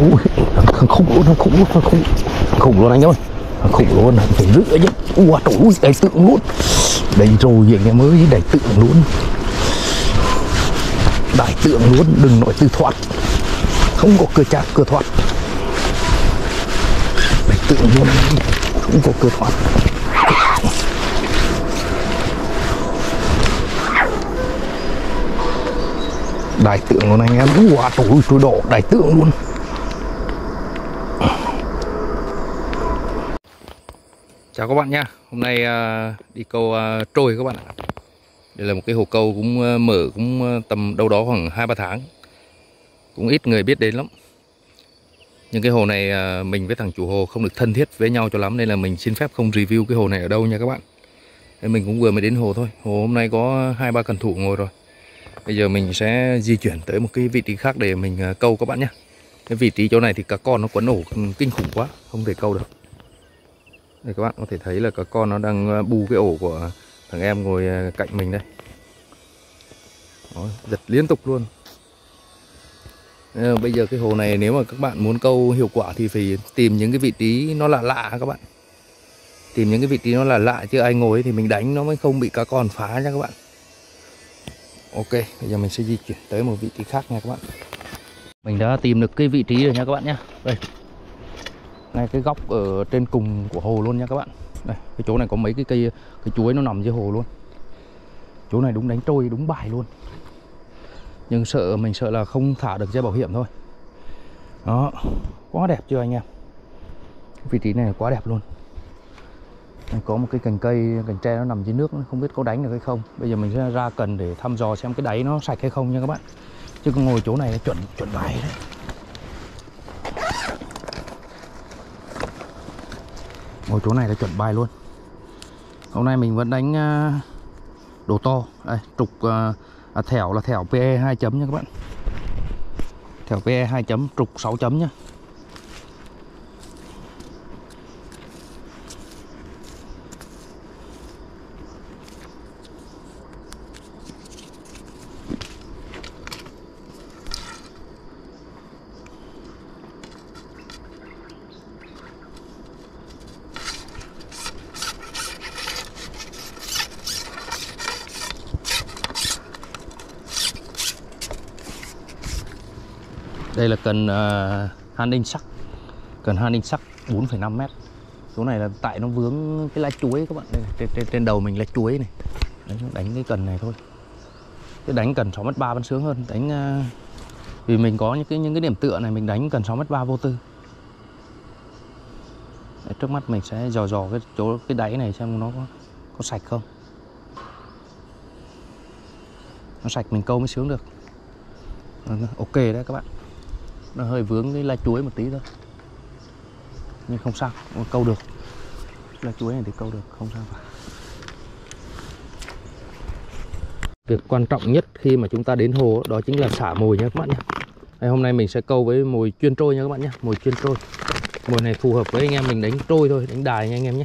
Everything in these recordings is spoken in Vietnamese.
Ui, khủng luôn, khủng luôn anh ơi, khủng luôn, phải giữ chứ. Ui trời ơi, đại tượng luôn. Đây rồi anh em ơi, đại tượng luôn, đại tượng luôn, đừng nói từ thoát, không có cửa chạc cửa thoát, đại tượng luôn, không có cửa thoát. Đại tượng luôn anh em. Wow, trời ơi, trôi đỏ đại tượng luôn. Chào các bạn nha. Hôm nay đi câu trôi các bạn ạ. Đây là một cái hồ câu cũng mở cũng tầm đâu đó khoảng 2-3 tháng. Cũng ít người biết đến lắm. Nhưng cái hồ này mình với thằng chủ hồ không được thân thiết với nhau cho lắm, nên là mình xin phép không review cái hồ này ở đâu nha các bạn. Nên mình cũng vừa mới đến hồ thôi. Hồ hôm nay có 2-3 cần thủ ngồi rồi. Bây giờ mình sẽ di chuyển tới một cái vị trí khác để mình câu các bạn nhé. Cái vị trí chỗ này thì cá con nó quấn ổ kinh khủng quá, không thể câu được. Đây các bạn có thể thấy là cá con nó đang bù cái ổ của thằng em ngồi cạnh mình đây. Đó, giật liên tục luôn. Bây giờ cái hồ này nếu mà các bạn muốn câu hiệu quả thì phải tìm những cái vị trí nó lạ lạ các bạn. Tìm những cái vị trí nó là lạ chứ ai ngồi thì mình đánh nó mới không bị cá con phá nha các bạn. Ok, bây giờ mình sẽ di chuyển tới một vị trí khác nha các bạn. Mình đã tìm được cái vị trí rồi nha các bạn nhé. Đây, ngay cái góc ở trên cùng của hồ luôn nha các bạn. Đây, cái chỗ này có mấy cái cây, cái chuối nó nằm dưới hồ luôn. Chỗ này đúng đánh trôi, đúng bài luôn. Nhưng mình sợ là không thả được dây bảo hiểm thôi. Đó, quá đẹp chưa anh em. Vị trí này quá đẹp luôn. Đây, có một cái cành tre nó nằm dưới nước, không biết có đánh được hay không. Bây giờ mình sẽ ra cần để thăm dò xem cái đáy nó sạch hay không nha các bạn. Chứ còn ngồi chỗ này chuẩn bài đấy. Ngồi chỗ này là chuẩn bài luôn. Hôm nay mình vẫn đánh đồ to. Đây, trục thẻo là thẻo PE 2 chấm nha các bạn. Thẻo PE 2 chấm, trục 6 chấm nhá. Đây là cần han đinh sắc. Cần han đinh sắc 4,5 m. Số này là tại nó vướng cái lá chuối các bạn. Đây, trên đầu mình lá chuối này. Đấy, đánh cái cần này thôi. Cái đánh cần 6m3 vẫn sướng hơn. Đánh vì mình có những cái điểm tựa này, mình đánh cần 6m3 vô tư. Đấy, trước mắt mình sẽ dò cái đáy này xem nó có sạch không. Nó sạch mình câu mới sướng được. Ok đấy các bạn. Nó hơi vướng cái lá chuối một tí thôi, nhưng không sao, câu được. Lá chuối này thì câu được, không sao cả. Việc quan trọng nhất khi mà chúng ta đến hồ đó chính là xả mồi nha các bạn nhé. Đây, hôm nay mình sẽ câu với mồi chuyên trôi nha các bạn nhé. Mồi chuyên trôi. Mồi này phù hợp với anh em mình đánh trôi thôi, đánh đài nha anh em nhé.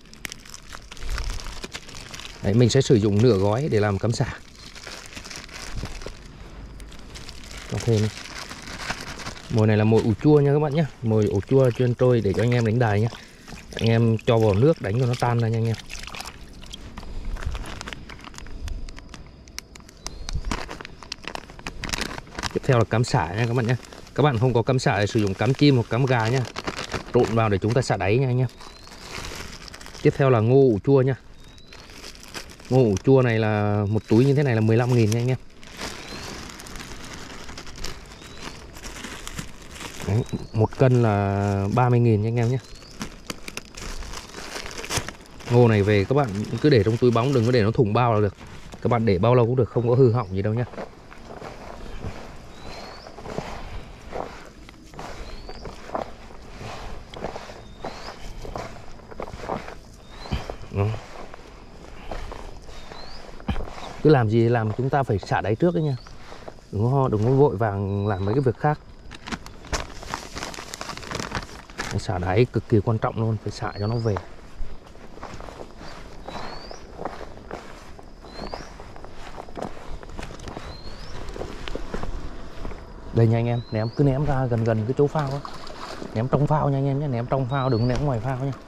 Đấy, mình sẽ sử dụng nửa gói để làm cắm xả. Có thêm mồi này là mồi ủ chua nha các bạn nhé. Mồi ủ chua chuyên trôi để cho anh em đánh đài nhé. Anh em cho vào nước đánh cho nó tan ra nha anh em. Tiếp theo là cắm xả nha các bạn nhé. Các bạn không có cắm xả thì sử dụng cắm chim hoặc cắm gà nhá. Trộn vào để chúng ta xả đáy nha anh em. Tiếp theo là ngô ủ chua nha. Ngô ủ chua này là một túi như thế này là 15.000 nha anh em. Đấy, 1 cân là 30.000 nha anh em nhé. Ngô này về các bạn cứ để trong túi bóng, đừng có để nó thủng bao là được. Các bạn để bao lâu cũng được, không có hư hỏng gì đâu nhé. Cứ làm gì làm chúng ta phải xả đáy trước đấy nha. Đừng có vội vàng làm mấy cái việc khác. Xả đáy cực kỳ quan trọng luôn, phải xả cho nó về. Đây nha anh em, cứ ném ra gần gần cái chỗ phao á. Ném trong phao nha anh em nhé, ném trong phao đừng ném ngoài phao nha.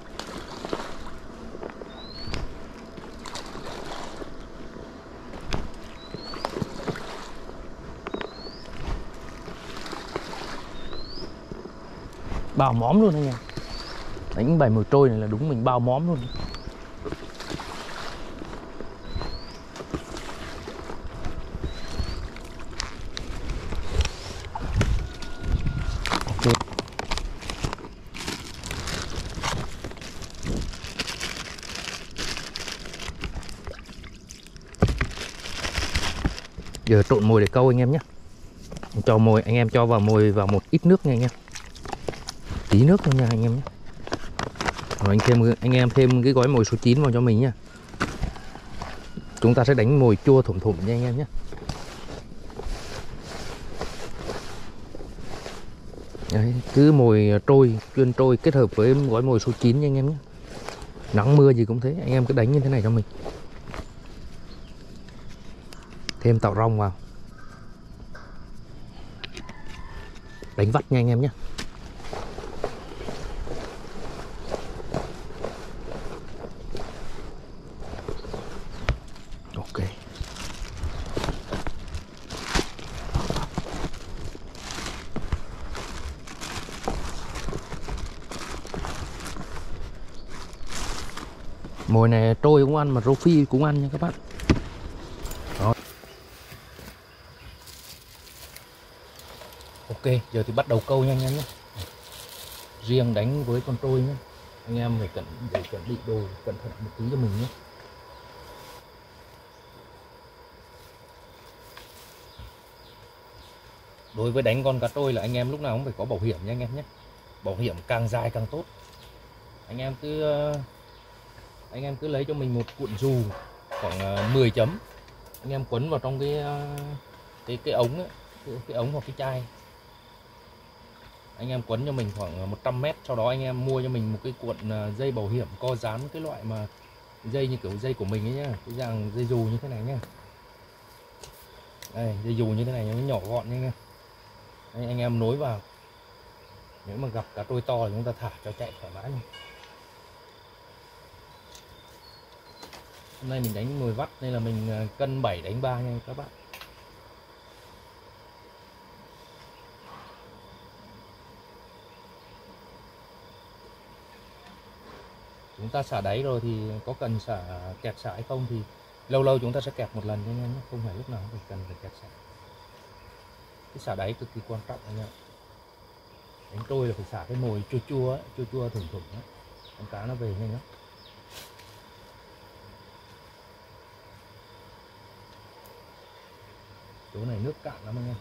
Bao móm luôn anh em. Đánh bài mồi trôi này là đúng mình bao móm luôn. Ok. Giờ trộn mồi để câu anh em nhé. Cho mồi, anh em cho vào mồi vào một ít nước nha anh em. Tí nước thôi nha anh em nhé. Rồi anh em thêm cái gói mồi số 9 vào cho mình nha. Chúng ta sẽ đánh mồi chua thủng thủng nha anh em nhé. Đấy, cứ mồi trôi, chuyên trôi kết hợp với gói mồi số 9 nha anh em nhé. Nắng mưa gì cũng thế, anh em cứ đánh như thế này cho mình. Thêm tàu rong vào. Đánh vắt nha anh em nhé. Ok. Mồi này trôi cũng ăn mà rô phi cũng ăn nha các bạn. Đó. Ok, giờ thì bắt đầu câu nha anh em nhé. Riêng đánh với con trôi nhé. Anh em phải chuẩn bị đồ cẩn thận một tí cho mình nhé. Đối với đánh con cá trôi là anh em lúc nào cũng phải có bảo hiểm nha anh em nhé. Bảo hiểm càng dài càng tốt. Anh em cứ lấy cho mình một cuộn dù khoảng 10 chấm. Anh em quấn vào trong cái ống ấy, cái ống hoặc cái chai. Anh em quấn cho mình khoảng 100 mét, sau đó anh em mua cho mình một cái cuộn dây bảo hiểm co dán, cái loại mà dây như kiểu dây của mình ấy nhá, cái dạng dây dù như thế này nhá. Đây, dây dù như thế này nó nhỏ gọn nha anh em. Đây, anh em nối vào. Nếu mà gặp cá trôi to thì chúng ta thả cho chạy thoải mái luôn. Hôm nay mình đánh mồi vắt nên là mình cân 7 đánh 3 nha các bạn. Chúng ta xả đáy rồi thì có cần kẹp xả hay không thì lâu lâu chúng ta sẽ kẹp một lần nha anh em nhé, không phải lúc nào cũng cần phải kẹp xả. Cái xả đáy cực kỳ quan trọng anh em. Đánh trôi là phải xả cái mồi chua chua ấy, chua chua thủng thủng ấy. Con cá nó về nhanh lắm. Chỗ này nước cạn lắm anh em.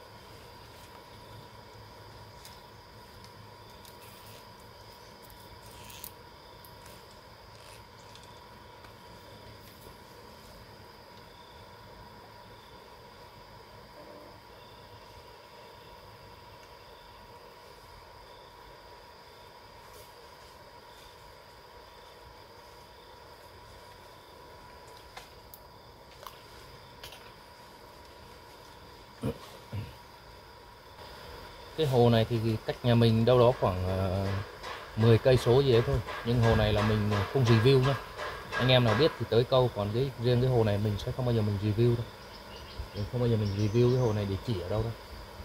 Cái hồ này thì cách nhà mình đâu đó khoảng 10 cây số gì đấy thôi, nhưng hồ này là mình không review nhá. Anh em nào biết thì tới câu, còn riêng cái hồ này mình sẽ không bao giờ mình review đâu. Mình không bao giờ mình review cái hồ này để chỉ ở đâu đâu.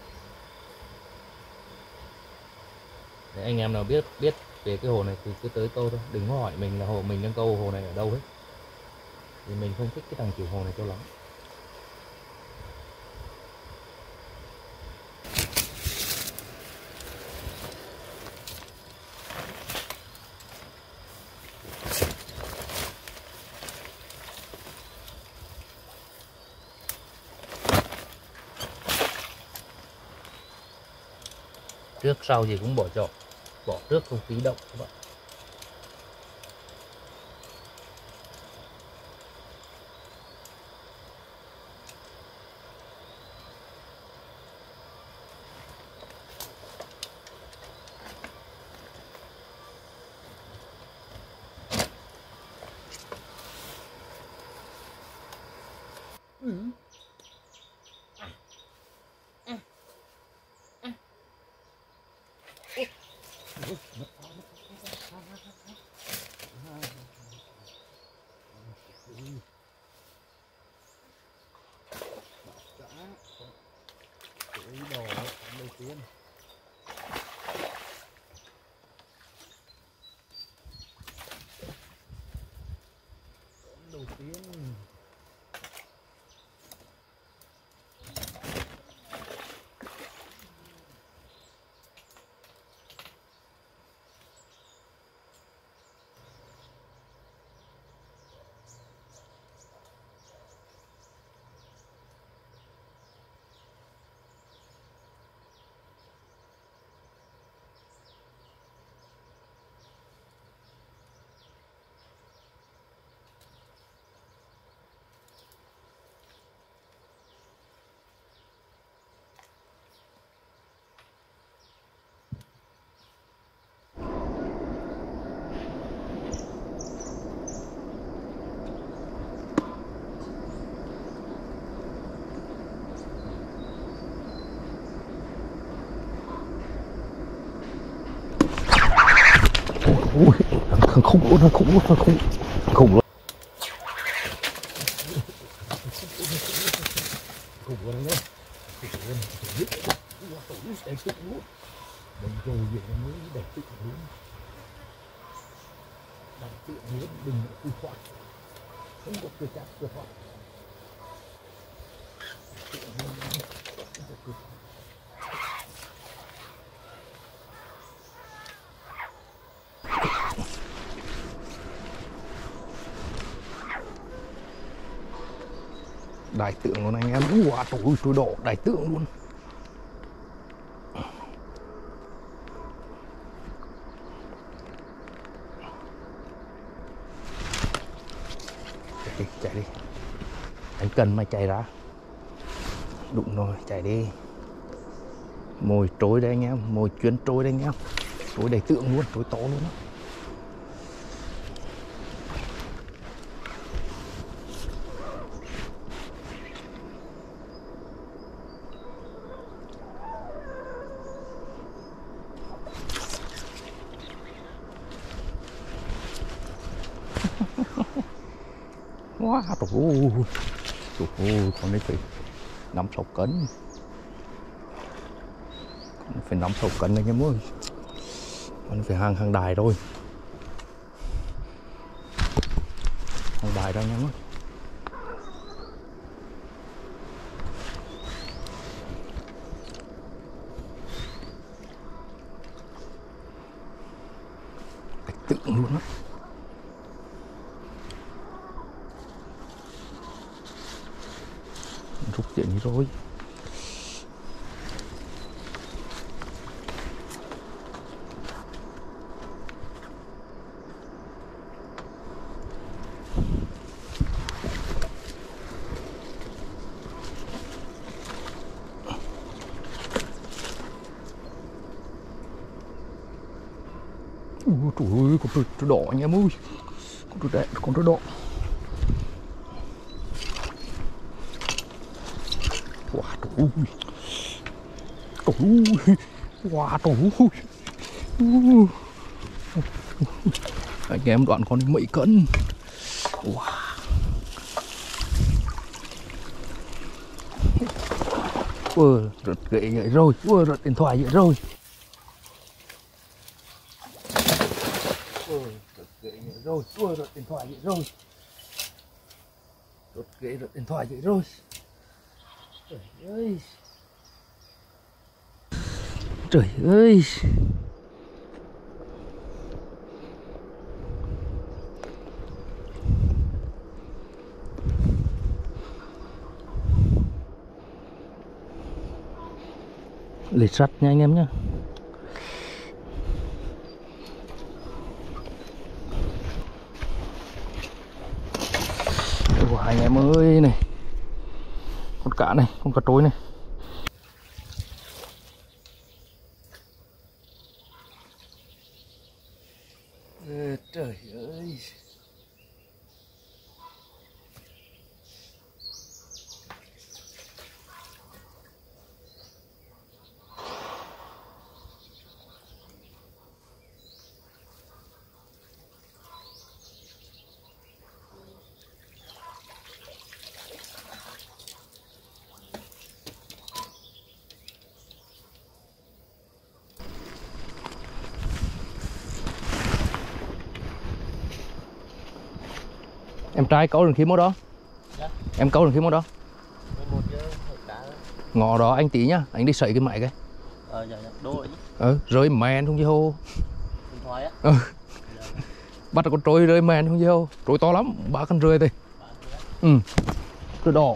Để anh em nào biết về cái hồ này thì cứ tới câu thôi, đừng có hỏi mình là mình đang câu hồ này ở đâu hết, vì mình không thích cái thằng chủ hồ này cho lắm. Trước sau gì cũng bỏ chọn, bỏ trước không khí động các bạn. tiên. Đầu tiên. Ui, thằng khủng luôn, thằng khủng luôn, thằng khủng luôn. Khủng luôn đấy. Khủng luôn. Đầy tự luôn. Đầy rồi vậy mới đầy tự luôn. Đầy tự luôn, đừng tự thoại. Không có cơ chát cơ thoại. Đại tượng luôn anh em. Wow, trời đỏ đại tượng luôn. Chạy đi. Anh cần mày chạy ra. Đụng rồi, chạy đi. Mồi trối đây anh em, mồi chuyến trối đây anh em. Trối đầy tượng luôn, trối to luôn đó. Wow, trời ơi, con này phải 5-6 cân. Con phải 5-6 cân anh em ơi. Con phải hàng đài thôi. Hàng đài đó anh em ơi. Bạch tượng luôn á. Rút chuyện đi rồi. Trời ơi, con trâu đỏ anh em ơi. Con trâu đẹp, con trâu đỏ. Wow, trời ơi. Trời ơi. Wow, trời ơi. Anh em đoạn con mấy cân. Wow. Rớt gậy vậy rồi. Rớt điện thoại vậy rồi. Rớt gậy vậy rồi. Rớt điện thoại vậy rồi. Rớt gậy, rớt điện thoại vậy rồi. Trời ơi. Trời ơi. Lịch sắt nha anh em nhé. Ủa, anh em ơi này. Con cá này, con cá trối này. Trời ơi. Em trai câu được khi mốt đó. Dạ. Em câu được khi mốt đó. 11 giờ hết cá. Ngọ đó anh tí nhá, anh đi sấy cái máy cái. Dạ dạ, đôi. Rơi mèn không chứ hô. Điện thoại á. Ừ. Dạ. Bắt được con trôi rơi mèn không chứ hô. Trôi to lắm, 3 cân rưỡi thôi. Ừ. Trôi đỏ.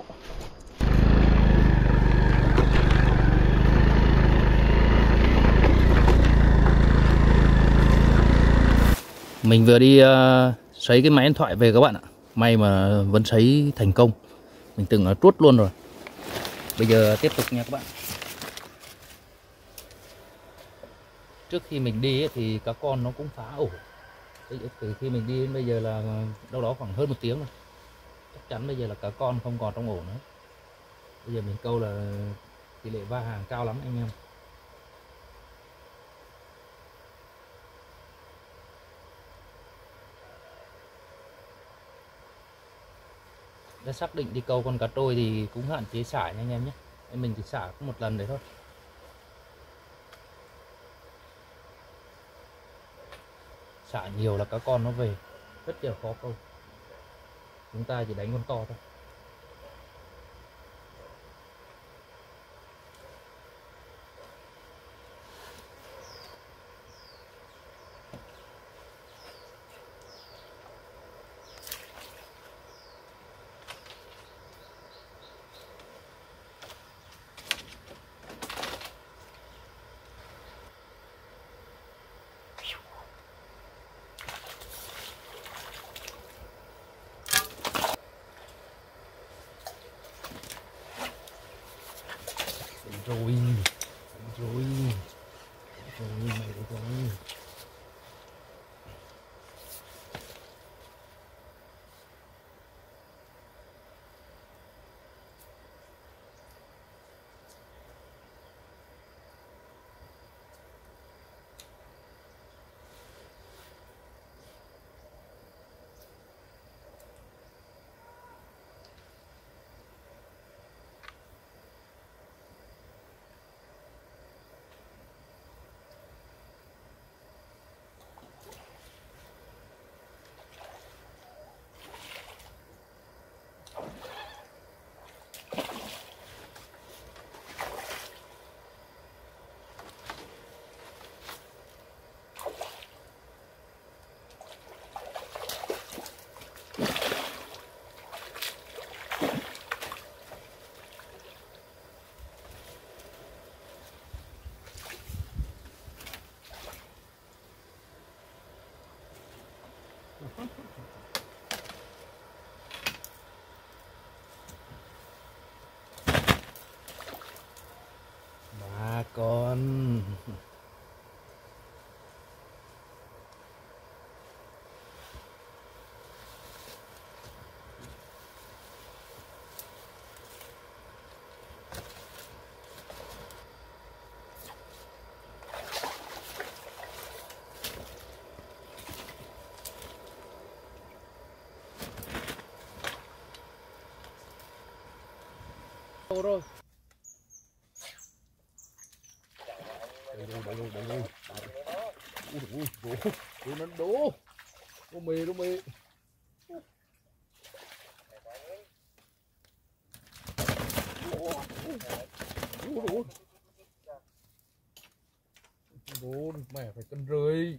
Mình vừa đi sấy cái máy điện thoại về các bạn ạ. May mà vẫn sấy thành công. Mình tưởng nó tuốt luôn rồi. Bây giờ tiếp tục nha các bạn. Trước khi mình đi ấy, thì cá con nó cũng phá ổ. Từ khi mình đi đến bây giờ là đâu đó khoảng hơn 1 tiếng rồi. Chắc chắn bây giờ là cá con không còn trong ổ nữa. Bây giờ mình câu là tỷ lệ va hàng cao lắm anh em. Đã xác định đi câu con cá trôi thì cũng hạn chế xả nha anh em nhé. Mình chỉ xả có 1 lần đấy thôi. Xả nhiều là cá con nó về rất là khó câu. Chúng ta chỉ đánh con to thôi. Rồi rồi mày rồi. Bà con. Rồi. Đây. Ui, nó đổ. Nó mê. Đổ, mẹ phải 1,5 cân.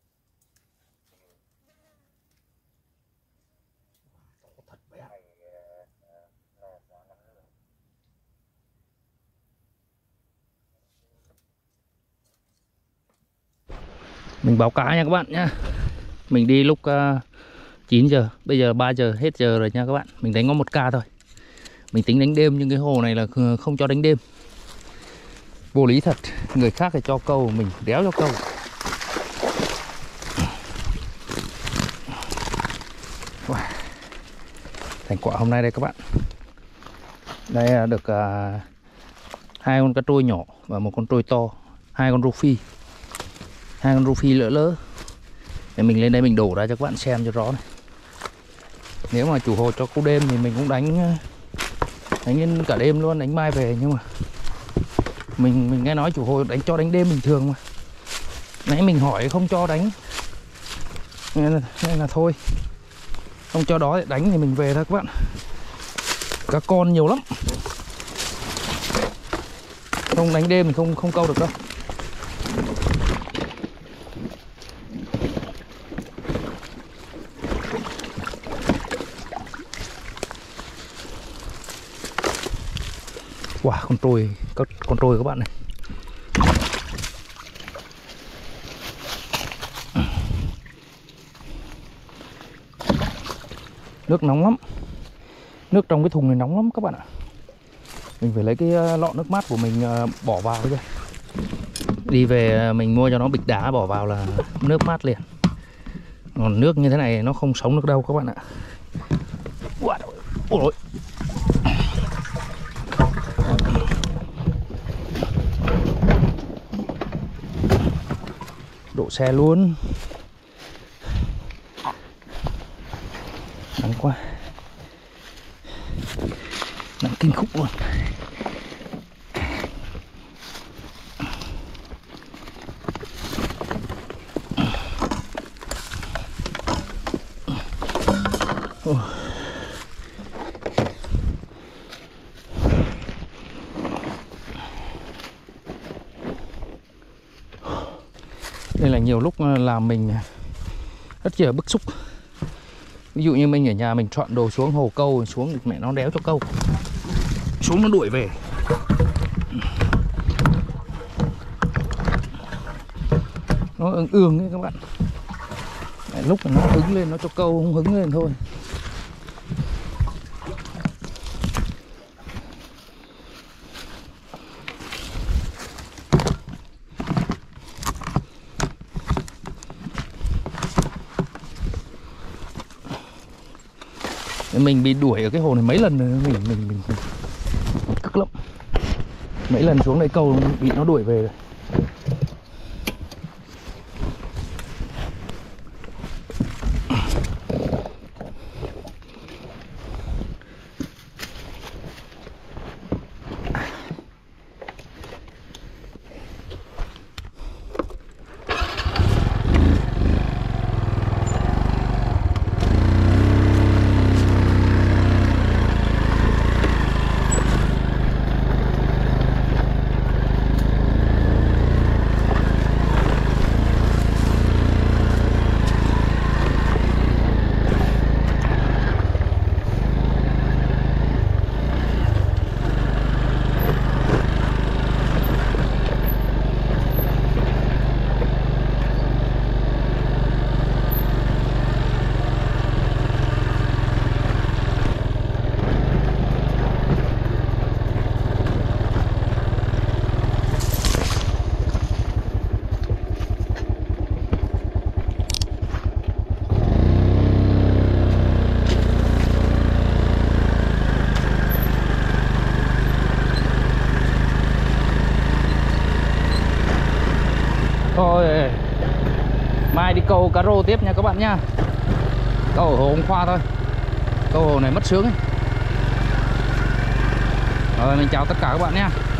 Thật bé. Mình báo cá nha các bạn nhá. Mình đi lúc 9 giờ, bây giờ 3 giờ hết giờ rồi nha các bạn. Mình đánh có 1 ca thôi. Mình tính đánh đêm nhưng cái hồ này là không cho đánh đêm. Vô lý thật, người khác thì cho câu, mình đéo cho câu. Thành quả hôm nay đây các bạn. Đây là được 2 con cá trôi nhỏ và 1 con trôi to, 2 con rô phi. 2 con rô phi lỡ. Để mình lên đây mình đổ ra cho các bạn xem cho rõ này. Nếu mà chủ hồ cho câu đêm thì mình cũng đánh lên cả đêm luôn, đánh mai về. Nhưng mà mình nghe nói chủ hồ cho đánh đêm bình thường mà. Nãy mình hỏi không cho đánh nên là thôi. Không cho đó để đánh thì mình về thôi các bạn. Cá con nhiều lắm. Không đánh đêm mình không câu được đâu. Wow, con trôi các bạn này. Nước nóng lắm. Nước trong cái thùng này nóng lắm các bạn ạ. Mình phải lấy cái lọ nước mát của mình bỏ vào thôi. Đi về mình mua cho nó bịch đá bỏ vào là nước mát liền. Còn nước như thế này nó không sống được đâu các bạn ạ. Ôi, đổ xe luôn. Nắng quá. Nắng kinh khủng luôn. Đây là nhiều lúc làm mình rất là bức xúc. Ví dụ như mình ở nhà mình chọn đồ xuống hồ câu, xuống mẹ nó đéo cho câu, xuống nó đuổi về. Nó ương ấy các bạn. Lúc mà nó hứng lên nó cho câu, không hứng lên thôi. Mình bị đuổi ở cái hồ này mấy lần rồi, mình cực lắm. Mấy lần xuống đây câu bị nó đuổi về rồi. Thôi mai đi câu cá rô tiếp nha các bạn nha. Câu ở hồ Ông Khoa thôi. Câu hồ này mất sướng ấy. Rồi mình chào tất cả các bạn nha.